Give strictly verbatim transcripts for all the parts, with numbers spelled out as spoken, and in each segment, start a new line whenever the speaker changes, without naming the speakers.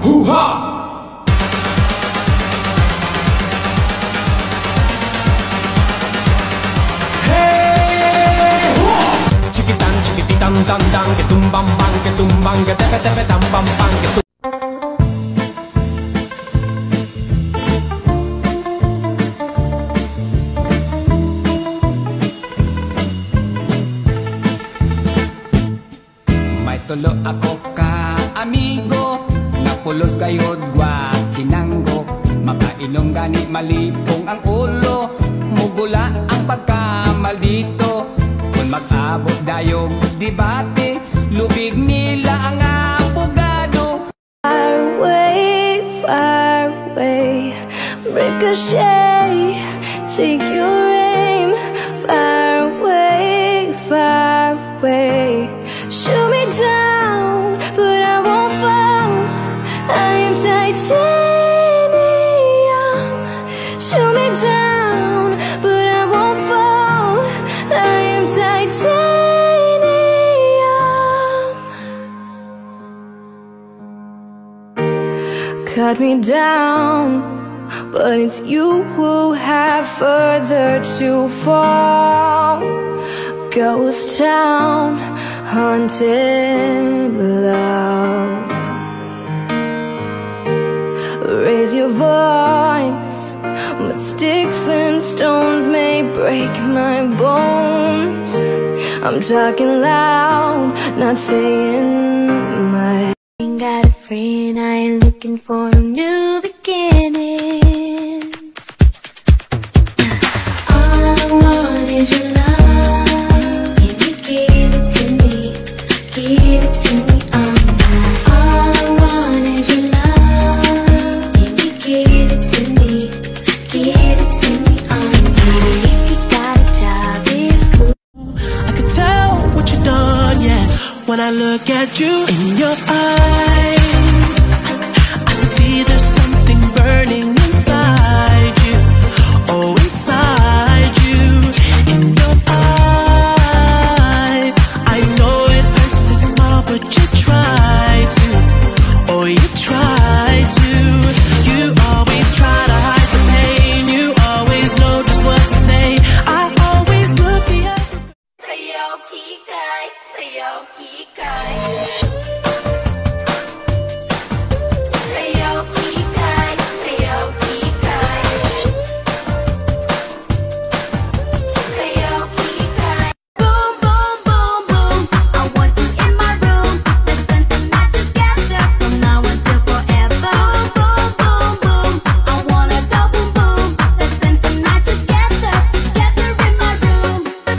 Hoo-ha! Hey! Chikitan, chikititam, tam, tam, ke tumbang, bang, ke tumbang, ke tepe, tepe, tam, bang, bang, ke tum. May tulo ako ka amigo, napulos kayod gwa sinanggo. Makainom gani malipong ang ulo, mugula ang pagkamaldito. Kung mag-abot dayong debate, lubig nila ang abogado.
Far away, far away, ricochet, take your aim. Far away, far away, shoot me down, but I won't fall. I am titanium. Shoot me down, but I won't fall. I am titanium. Cut me down, but it's you who have further to fall. Ghost town, haunted love. Raise your voice, but sticks and stones may break my bones. I'm talking loud, not saying much. Ain't got a friend, I ain't looking for a new beginnings. All I want is your love. If you give it to me, give it to me all night. All I want is your love. If you give it to me, give it to me all night. So baby, if you got a job, it's cool.
I could tell what you done, yeah. When I look at you in your eyes, I see there's something burning inside you. Oh, inside you, in your eyes. I know it hurts to smile, but you try to. Oh, you try to. You always try to hide the pain. You always know just what to say. I always look the other.
Sayo kikai, sayo kikai. Sayo kikai, sayo kikai. Sayo kikai. Boom, boom, boom, boom. I want you in my room. Let's spend the night together from now until forever. Boom, boom, boom, boom. I wanna go boom, boom. Let's spend the night together, together in my room.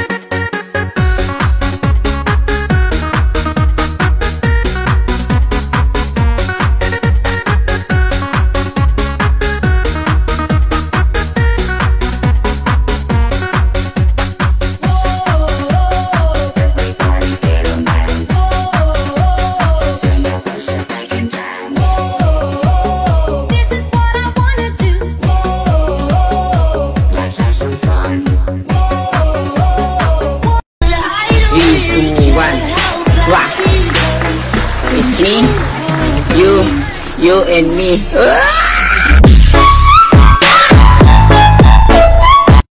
This is what I wanna do. Let's have some fun.
Three, two, one, rock. It's me, you, you and me.